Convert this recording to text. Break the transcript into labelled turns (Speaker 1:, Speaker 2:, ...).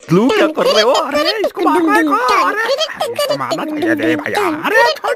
Speaker 1: ध्रुव क्या कर रहे हो? अरे इसको मारना है को, अरे इसको मारना चाहिए थे भैया, अरे छोड़